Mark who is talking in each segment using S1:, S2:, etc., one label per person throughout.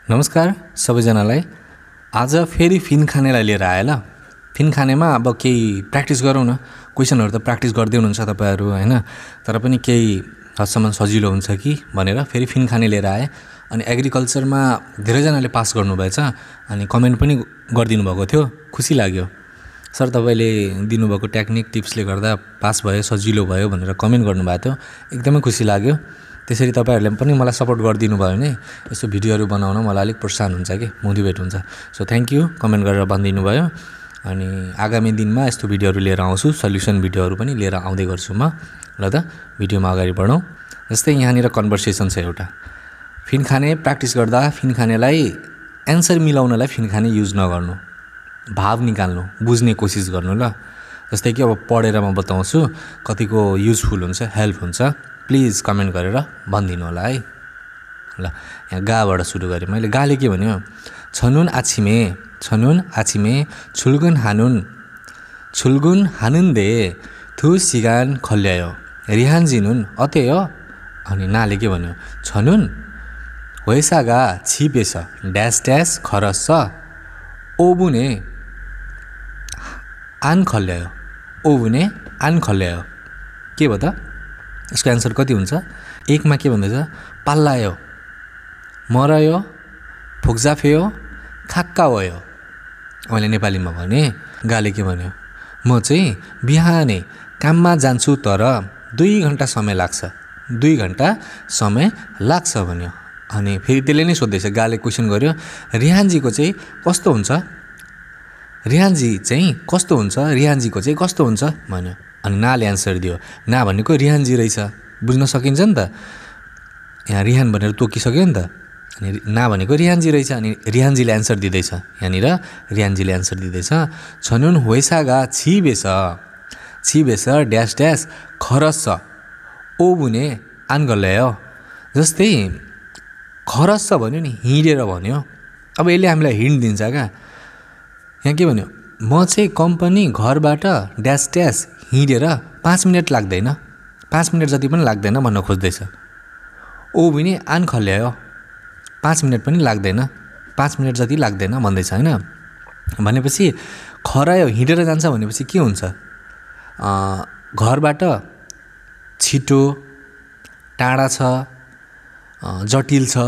S1: नमस्कार सबैजनालाई। आज फेरि फिन खानेलाई लिएर आए ल। फिन खानेमा अब केही प्र्याक्टिस गरौँ न। क्वेसनहरू त प्र्याक्टिस गर्दै हुनुहुन्छ तपाईँहरू हैन, तर पनि केही हदसम्म सजिलो हुन्छ कि भनेर फेरि फिन खाने लिएर आए। अनि एग्रिकल्चरमा धेरैजनाले पास गर्नुभएछ अनि कमेन्ट पनि गरिदिनु भएको थियो, खुसी लाग्यो। सर तपाईँले दिनुभएको टेक्निक टिप्सले गर्दा पास भयो, सजिलो भयो भनेर कमेन्ट गर्नुभएको थियो, एकदमै खुसी लाग्यो। त्यसरी तपाईँहरूले पनि मलाई सपोर्ट गरिदिनु भयो भने यस्तो भिडियोहरू बनाउन मलाई अलिक प्रोत्साहन हुन्छ कि मोटिभेट हुन्छ। सो थ्याङ्क यू कमेन्ट गरेर भनिदिनु भयो। अनि आगामी दिनमा यस्तो भिडियोहरू लिएर आउँछु, सल्युसन भिडियोहरू पनि लिएर आउँदै गर्छु म। ल त भिडियोमा अगाडि बढौँ। जस्तै यहाँनिर कन्भर्सेसन छ एउटा। फिन खाने प्र्याक्टिस गर्दा फिन खानेलाई एन्सर मिलाउनलाई फिन खाने युज नगर्नु, भाव निकाल्नु, बुझ्ने कोसिस गर्नु ल। जस्तै कि अब पढेर म बताउँछु कतिको युजफुल हुन्छ, हेल्प हुन्छ, प्लिज कमेन्ट गरेर भनिदिनु होला है। ल यहाँ गाबाट सुरु गरेँ मैले। गाले के भन्यो? छनुन आछिमे, छनुन आछिमे, छुल्गुन हानुन दे थु सिगान खल्यायो रिहान जिनुन अतेयो। अनि नाले के भन्यो? छनुन वैसागा छिपेछ ड्यास ड्यास खरस ओबुने आन खल्यायो, ओबुने आन खल्यायो। के भयो त? यसको एन्सर कति हुन्छ? एकमा के भन्दैछ? पाल्लायो, मरायो, फुक्जाफेयो, खाक्का भयो। मैले नेपालीमा भने गाले के भन्यो? म चाहिँ बिहानै काममा जान्छु तर 2 घन्टा समय लाग्छ, 2 घन्टा समय लाग्छ भन्यो। अनि फेरि त्यसले नै सोध्दैछ, गाले क्वेसन गर्यो रिहानजीको चाहिँ कस्तो हुन्छ, रिहानजी चाहिँ कस्तो हुन्छ, रिहानजीको चाहिँ कस्तो हुन्छ भन्यो। अनि नाले एन्सर दियो। ना भनेको रिहानजी रहेछ, बुझ्न सकिन्छ नि त, यहाँ रिहान भनेर तोकिसक्यो नि त। अनि ना भनेको रिहानजी रहेछ। अनि रिहानजीले एन्सर दिँदैछ, यहाँनिर रिहानजीले एन्सर दिँदैछ छनुन होइसागा छिबेछ, छिबेछ ड्यास ड्यास खरस ओबुने आनगल्यायो। जस्तै खरस भन्यो नि, हिँडेर भन्यो। अब यसले हामीलाई हिँड दिन्छ क्या। यहाँ के भन्यो? म चाहिँ कम्पनी घरबाट ड्यास ड्यास हिँडेर 5 मिनट लाग्दैन, 5 मिनट जति पनि लाग्दैन भन्न खोज्दैछ। ओ भने आन खल्यायो, 5 मिनट पनि लाग्दैन, 5 मिनट जति लाग्दैन भन्दैछ होइन। भनेपछि खरायो, हिँडेर जान्छ भनेपछि के हुन्छ? घरबाट छिटो, टाढा छ, जटिल छ,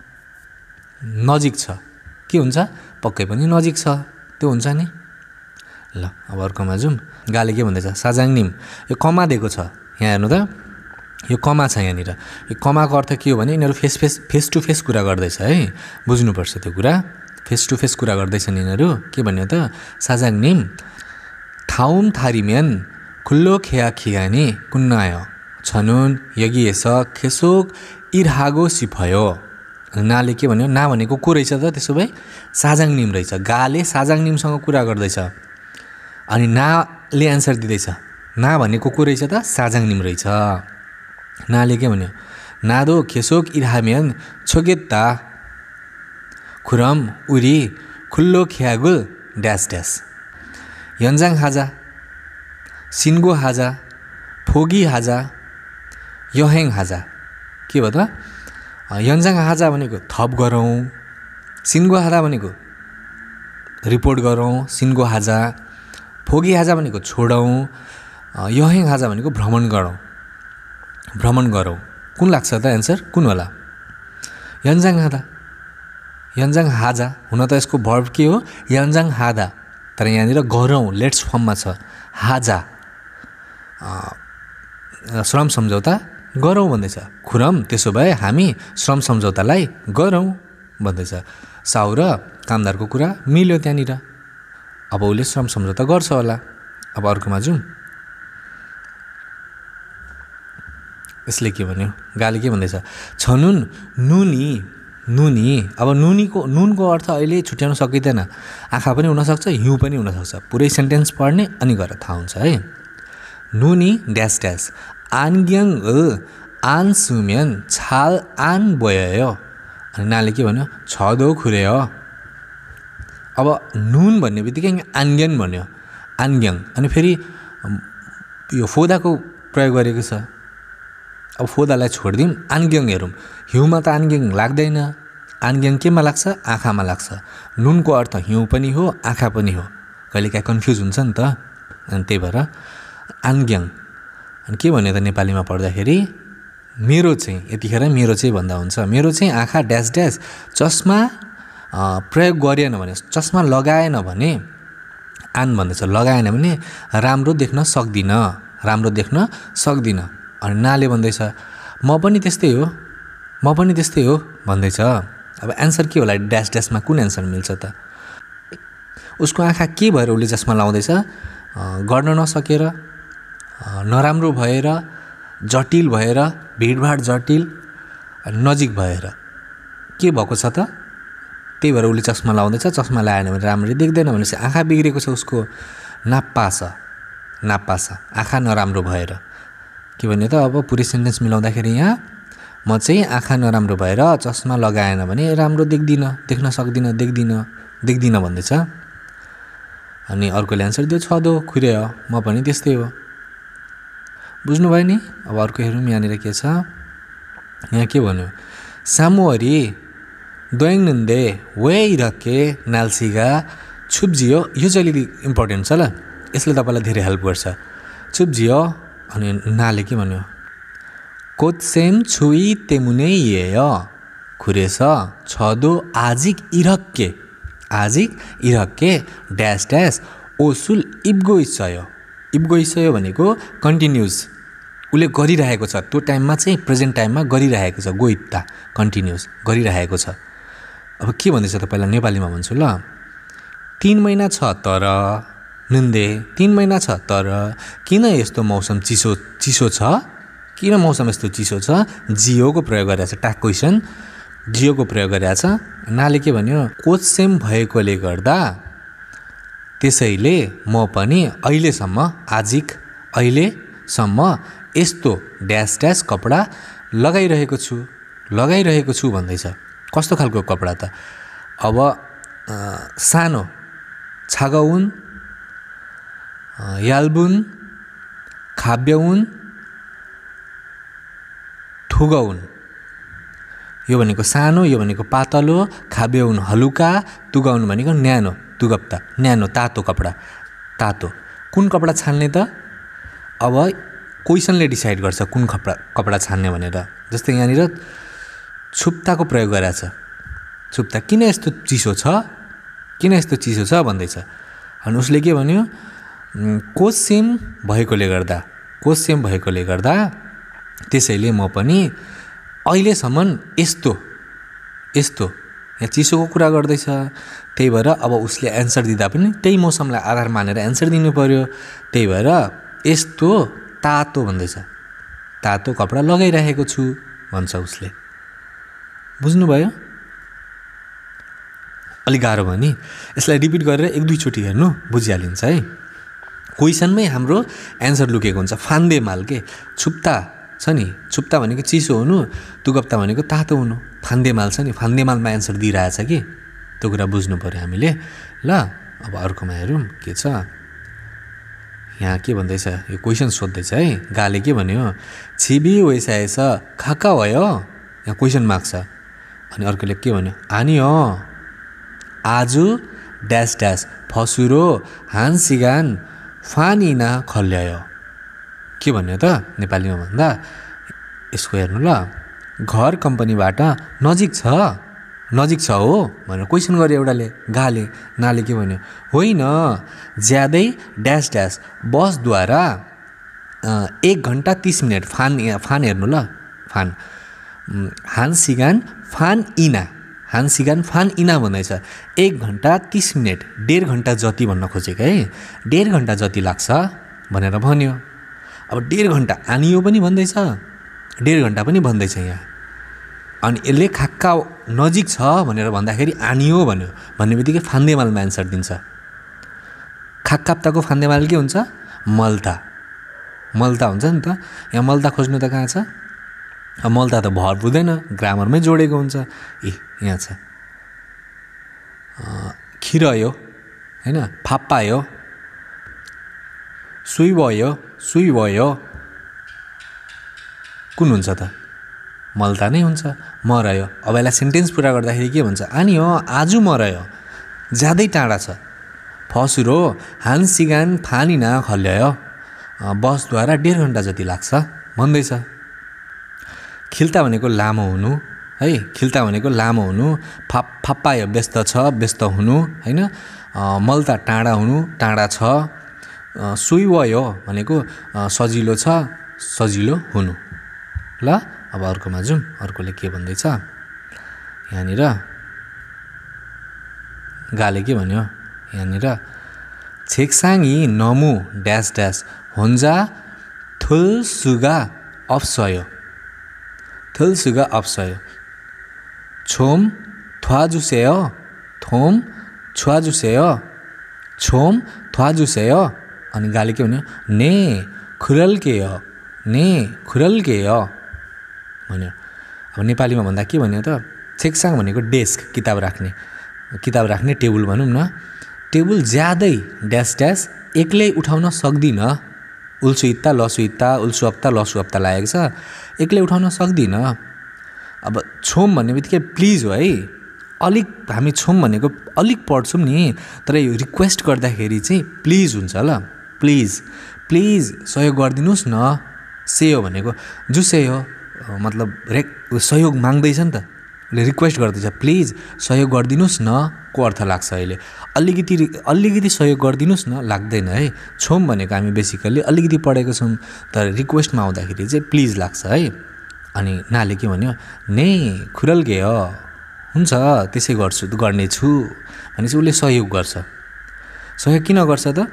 S1: नजिक छ, के हुन्छ? पक्कै पनि नजिक छ, त्यो हुन्छ नि। ल अब अर्कोमा जाउँ। गाले के भन्दैछ? साजाङनिम, यो कमा दिएको छ यहाँ हेर्नु त, यो कमा छ यहाँनिर। यो कमाको अर्थ के हो भने यिनीहरू फेस टु फेस कुरा गर्दैछ है, बुझ्नुपर्छ त्यो कुरा। फेस टु फेस कुरा गर्दैछन् यिनीहरू। के भन्यो त? साजाङनिम ठाउम थारिमेन खुल्लो खेया खिगानी कुन्नायो छनुन यगिएस खेसोक इर्हागो सिफयो। नाले के भन्यो? ना भनेको को रहेछ त? त्यसो भए साजाङनिम रहेछ। गाले साजाङनिमसँग कुरा गर्दैछ अनि नाले एन्सर दिँदैछ। ना भनेको को रहेछ त? साजाङनिम रहेछ। नाले के भन्यो? नादो खेसोक इर्हामेन छोगेत्ता खुरम उरी खुल्लो ख्यागुल ड्यास ड्यास यन्जाङ हाजा सिन्गो हाजा फोगी हाजा यहेङ हाजा। के भयो त? यन्जाङ हाजा भनेको थप गरौँ, सिन्गो हाजा भनेको रिपोर्ट गरौँ, सिन्गो हाजा। फोगी हाजा भनेको छोडौँ, यहेङ हाजा भनेको भ्रमण गरौँ, भ्रमण गरौँ। कुन लाग्छ त एन्सर? कुन होला? यन्जाङ हादा, यन्जाङ हाजा। हुन त यसको भर्ब के हो? यन्जाङ हादा, तर यहाँनिर गरौँ लेट्स फर्ममा छ। हाजा श्रम सम्झौता गरौँ भन्दैछ। खुरम त्यसो भए हामी श्रम सम्झौतालाई गरौँ भन्दैछ। साउ र कामदारको कुरा मिल्यो त्यहाँनिर, अब उसले श्रम सम्झौता गर्छ होला। अब अर्कोमा जाउँ। यसले के भन्यो? गाले के भन्दैछ? छनुन नुनी, नुनी। अब नुनको अर्थ अहिले छुट्याउन सकिँदैन, आँखा पनि हुनसक्छ, हिउँ पनि हुनसक्छ। पुरै सेन्टेन्स पढ्ने अनि गरेर थाहा हुन्छ है। नुनी ड्यास ड्यास आनग्याङ आन सुम्यान छाल आन बोयो। अनि नाले के भन्यो? छदो खुर्यो। अब नुन भन्ने बित्तिकै आन्ग्याङ भन्यो, आन्ग्याङ। अनि फेरि यो फोदाको प्रयोग गरेको छ। अब फोदालाई छोडिदिउँ, आन्ग्याङ हेरौँ। हिउँमा त आन्ग्याङ लाग्दैन, आन्ग्याङ केमा लाग्छ? आँखामा लाग्छ। नुनको अर्थ हिउँ पनि हो आँखा पनि हो, कहिलेकाहीँ कन्फ्युज हुन्छ नि त। अनि त्यही भएर आन्ग्याङ। अनि के भन्यो त नेपालीमा पढ्दाखेरि? मेरो चाहिँ, यतिखेर मेरो चाहिँ भन्दा हुन्छ। मेरो चाहिँ आँखा ड्यास ड्यास, चस्मा प्रयोग गरेन भने, चस्मा लगाएन भने, आन भन्दैछ लगाएन भने राम्रो देख्न सक्दिनँ, राम्रो देख्न सक्दिनँ। अनि नाले भन्दैछ म पनि त्यस्तै हो, म पनि त्यस्तै हो भन्दैछ। अब एन्सर के होला? ड्यास ड्यासमा कुन एन्सर मिल्छ त? उसको आँखा के भएर उसले चस्मा लाउँदैछ? गर्न नसकेर, नराम्रो भएर, जटिल भएर, भिडभाड जटिल, नजिक भएर के भएको छ त? त्यही भएर उसले चस्मा लाउँदैछ। चस्मा लगाएन भने राम्ररी देख्दैन भनेपछि आँखा बिग्रेको छ उसको। नाप्पा छ, नाप्पा छ, आँखा नराम्रो भएर। के भन्यो त? अब पुरै सेन्टेन्स मिलाउँदाखेरि यहाँ म चाहिँ आँखा नराम्रो भएर चस्मा लगाएन भने राम्रो देख्दिनँ, देख्न सक्दिनँ, देख्दिनँ भन्दैछ। अनि अर्कोले एन्सर दियो छदो खुरे हो, म पनि त्यस्तै हो। बुझ्नुभयो नि? अब अर्को हेरौँ यहाँनिर के छ। यहाँ के भन्यो? सामुवरी दोयाङनन्दे वे इरके नाल्सिगा छुप्जियो। यो चाहिँ अलिकति इम्पोर्टेन्ट छ ल, यसले तपाईँलाई धेरै हेल्प गर्छ। छुप्जियो अनि नाले के भन्यो? कोत्सेम छुई तेमुने ये खुरेछ छदो आजिक इरक्के, आजिक इरक्के ड्यास ड्यास ओसुल इब्गोइसयो। इब्गोइसयो भनेको कन्टिन्युस, उसले गरिरहेको छ त्यो टाइममा चाहिँ, प्रेजेन्ट टाइममा गरिरहेको छ। गोइत्ता कन्टिन्युस गरिरहेको छ। अब के भन्दैछ त पहिला नेपालीमा भन्छु ल। 3 महिना छ तर नन्दे, 3 महिना छ तर किन यस्तो मौसम चिसो छ? किन मौसम यस्तो चिसो छ? जियोको प्रयोग गरेको छ, ट्याग क्वेसन जियोको प्रयोग गरेको छ। नाले के भन्यो? कोत्सेम भएकोले गर्दा त्यसैले म पनि अहिलेसम्म, आजिक अहिलेसम्म यस्तो ड्यास ड्यास कपडा लगाइरहेको छु भन्दैछ। कस्तो खालको कपडा त? अब सानो छागउन, याल्बुन, खाब्यउन, ठुगउन। यो भनेको सानो, यो भनेको पातलो, खाब्यउन हलुका, तुगाउन भनेको न्यानो, तुगप्ता न्यानो तातो कपडा। तातो कुन कपडा छान्ने त? अब क्वेसनले डिसाइड गर्छ कुन कपडा छान्ने भनेर। जस्तै यहाँनिर छुप्ताको प्रयोग गरेको छ। छुप्ता किन यस्तो चिसो छ, किन यस्तो चिसो छ भन्दैछ। अनि उसले के भन्यो? कोसेम भएकोले गर्दा त्यसैले म पनि अहिलेसम्म यस्तो यहाँ चिसोको कुरा गर्दैछ। त्यही भएर अब उसले एन्सर दिँदा पनि त्यही मौसमलाई आधार मानेर एन्सर दिनु पर्यो। त्यही भएर यस्तो तातो भन्दैछ, तातो कपडा लगाइरहेको छु भन्छ उसले। बुझ्नुभयो? अलिक गाह्रो भयो नि, यसलाई रिपिट गरेर 1-2 चोटि हेर्नु, बुझिहालिन्छ है। क्वेसनमै हाम्रो एन्सर लुकेको हुन्छ। फान्देमाल के छुप्ता छ नि, छुप्ता भनेको चिसो हुनु, तुगप्ता भनेको तातो हुनु। फान्देमाल छ नि, फान्देमालमा एन्सर दिइरहेछ कि, त्यो कुरा बुझ्नु पऱ्यो हामीले ल। अब अर्कोमा हेरौँ के छ। यहाँ के भन्दैछ? यो क्वेसन सोध्दैछ है। गाले के भन्यो? छिबी वैसाएछ खाका भयो। यहाँ क्वेसन मार्क छ। अनि अर्कोले के भन्यो? हानी हो आजु ड्यास ड्यास फसुरो हानसिगान फानिना खल्यायो। के भन्यो त नेपालीमा भन्दा? यसको हेर्नु ल। घर कम्पनीबाट नजिक छ हो भनेर क्वेसन गर्यो एउटाले, गाले। नाले के भन्यो? होइन ज्यादै ड्यास ड्यास बसद्वारा 1 घन्टा 30 मिनट। फान हेर्नु ल, फान हानसिगान फान इना भन्दैछ। 1 घन्टा 30 मिनट, 1.5 घन्टा जति भन्न खोजेको है। 1.5 घन्टा जति लाग्छ भनेर भन्यो। अब 1.5 घन्टा आनियो पनि भन्दैछ, 1.5 घन्टा पनि भन्दैछ यहाँ। अनि यसले खाक्का नजिक छ भनेर भन्दाखेरि आनियो भन्यो भन्ने बित्तिकै फान्देमालमा एन्सर दिन्छ। खाक्काप्ताको फान्देमाल के हुन्छ? मल्ता हुन्छ नि त। यहाँ मल्ता खोज्नु त कहाँ छ? मल्ता त भर हुँदैन, ग्रामरमै जोडेको हुन्छ। यहाँ छ खिरयो होइन, फाप्पायो, सुई भयो, कुन हुन्छ त? मल्ता नै हुन्छ मर्यो। अब यसलाई सेन्टेन्स पुरा गर्दाखेरि के भन्छ आनियो आज मर्यो ज्यादै टाढा छ। फसुरो हान सिगान फानिना खल्यो बसद्वारा 1.5 घन्टा जति लाग्छ भन्दैछ। खिल्ता भनेको लामो हुनु है, खिल्ता भनेको लामो हुनु। फाप्पाय व्यस्त छ व्यस्त हुनु होइन। मल्ता टाढा हुनु टाढा छ। सुइवयो भनेको सजिलो छ सजिलो हुनु। ल अब अर्कोमा जाउँ। अर्कोले के भन्दैछ यहाँनिर गाले के भन्यो यहाँनिर छेक्साङी नमु ड्यास ड्यास होन्जा थुल सुगा अप्सयो थुल सुगा अप्सयो छोम थ्वाजुसेयो थोम छुवाजुसेयो छोम थ्वाजुसेयो। अनि गाले के भन्यो ने खुरल्केयो ने खुरल्केयो भन्यो। अब नेपालीमा भन्दा के भन्यो त छेक्साङ भनेको डेस्क किताब राख्ने टेबल भनौँ न। टेबल ज्यादै ड्यास ड्यास एक्लै उठाउन सक्दिनँ। उल्सुइत्ता लसुइत्ता उल्सुअप्ता लसुअप्ता लागेको छ एक्लै उठाउन सक्दिनँ। अब छोम भन्ने बित्तिकै प्लिज हो है। अलिक हामी छोम भनेको अलिक पढ्छौँ नि तर यो रिक्वेस्ट गर्दाखेरि चाहिँ प्लिज हुन्छ ल। प्लिज प्लिज सहयोग गरिदिनुहोस् न। सेयो भनेको जुसेयो मतलब सहयोग माग्दैछ नि त उसले रिक्वेस्ट गर्दैछ प्लिज सहयोग गरिदिनुहोस् न को अर्थ लाग्छ अहिले। अलिकति सहयोग गरिदिनुहोस् न लाग्दैन है। छोम भनेको हामी बेसिकल्ली अलिकति पढेको छौँ तर रिक्वेस्टमा आउँदाखेरि चाहिँ प्लिज लाग्छ है। अनि नाले के भन्यो ने खुरल्केयो हुन्छ त्यसै गर्नेछु भनेपछि उसले सहयोग गर्छ। सहयोग किन गर्छ त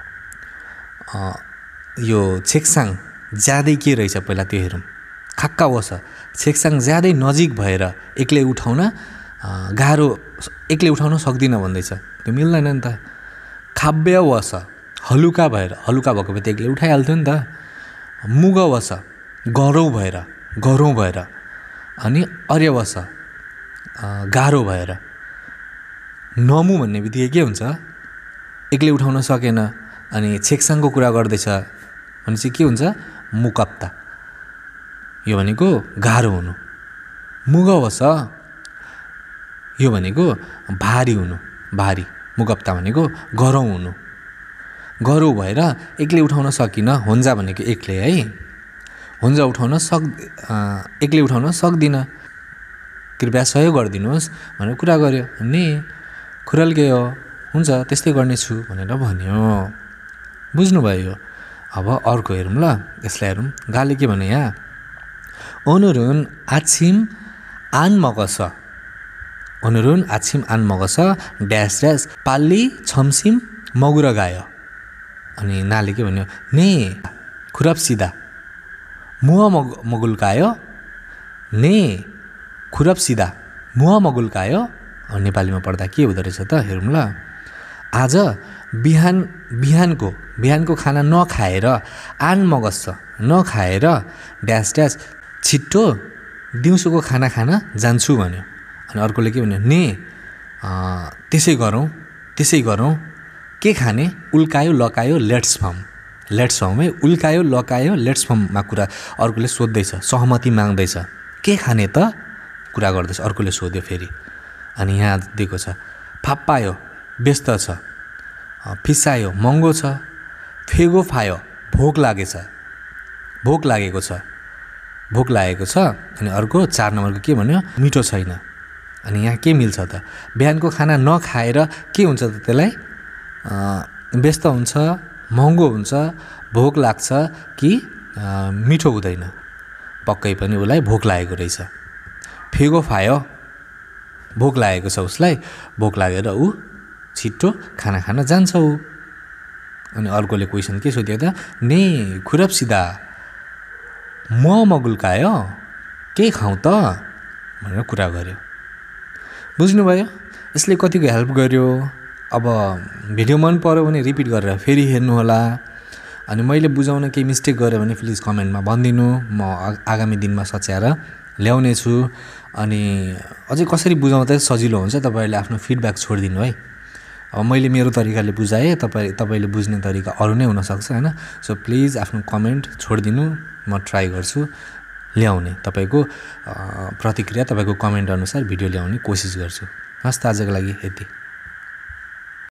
S1: यो छेक्साङ ज्यादै के रहेछ पहिला त्यो हेरौँ। खाक्का वस छेक्साङ ज्यादै नजिक भएर एक्लै उठाउन गाह्रो एक्लै उठाउन सक्दिनँ भन्दैछ त्यो मिल्दैन नि त। खाब्य वस हलुका भएर हलुका भएको भए त एक्लै उठाइहाल्थ्यो नि त। मुग वस गह्रौँ भएर अनि अर्यवस गाह्रो भएर। नमु भन्ने बित्तिकै के हुन्छ एक्लै उठाउन सकेन अनि छेक्साङको कुरा गर्दैछ भनेपछि के हुन्छ मुकप्ता यो भनेको गाह्रो हुनु। मुगवस यो भनेको भारी हुनु भारी। मुकप्ता भनेको गह्रौँ हुनु गह्रौँ भएर एक्लै उठाउन सकिनँ। होन्जा भनेको एक्लै है। होन्जा एक्लै उठाउन सक्दिनँ कृपया सहयोग गरिदिनुहोस् भनेर कुरा गर्यो। नि खुरल्केयो हुन्छ त्यस्तै गर्नेछु भनेर भन्यो। बुझ्नुभयो। अब अर्को हेरौँ ल यसलाई हेरौँ। गाले के भन्यो यहाँ ओनुरुन आछिम आन मगस ओनुरुन आछिम आन मगस ड्यास ड्यास पाल्ली छम्सिम मगुर गायो। अनि नाले के भन्यो ने खुरप्सिदा मुह मगुल्कायो ने खुरप्सिदा मुह मगुल्कायो। नेपालीमा पढ्दा के हुँदो रहेछ त हेरौँ ल। आज बिहानको खाना नखाएर आन मगस्छ नखाएर ड्यास ड्यास छिट्टो दिउँसोको खाना खान जान्छु भन्यो। अनि अर्कोले के भन्यो ने त्यसै गरौँ के खाने उल्कायो लकायो लेट्स फम है। उल्कायो लकायो लेट्स फममा कुरा अर्कोले सोध्दैछ सहमति माग्दैछ के खाने त कुरा गर्दैछ। अर्कोले सोध्यो फेरि। अनि यहाँ दिएको छ फाप्पायो व्यस्त छ फिसायो महँगो छ फेगो फायो भोक लागेको छ। अनि अर्को 4 नम्बरको के भन्यो मिठो छैन। अनि यहाँ के मिल्छ त बिहानको खाना नखाएर के हुन्छ त त्यसलाई व्यस्त हुन्छ महँगो हुन्छ भोक लाग्छ कि मिठो हुँदैन। पक्कै पनि उसलाई भोक लागेको रहेछ। फेगो फायो भोक लागेको छ उसलाई भोक लागेर ऊ छिट्टो खाना खान जान्छ ऊ। अनि अर्कोले क्वेसन के सोध्यो त ने खुरप्सिदा म मगुल्कायो के खाउँ त भनेर कुरा गर्यो। बुझ्नुभयो। यसले कतिको हेल्प गर्यो। अब भिडियो मन पर्यो भने रिपिट गरेर फेरि हेर्नुहोला। अनि मैले बुझाउन केही मिस्टेक गरेँ भने प्लिज कमेन्टमा भनिदिनु म आगामी दिनमा सच्याएर ल्याउने छु। अनि अझै कसरी बुझाउँदा सजिलो हुन्छ तपाईँहरूले आफ्नो फिडब्याक छोडिदिनु है। अब मैले मेरो तरिकाले बुझाएँ तपाईँले बुझ्ने तरिका अरू नै हुनसक्छ होइन। सो प्लिज आफ्नो कमेन्ट छोडिदिनु म ट्राई गर्छु ल्याउने, तपाईँको प्रतिक्रिया, तपाईँको कमेन्ट अनुसार भिडियो ल्याउने कोसिस गर्छु। हस् त, आजको लागि यति।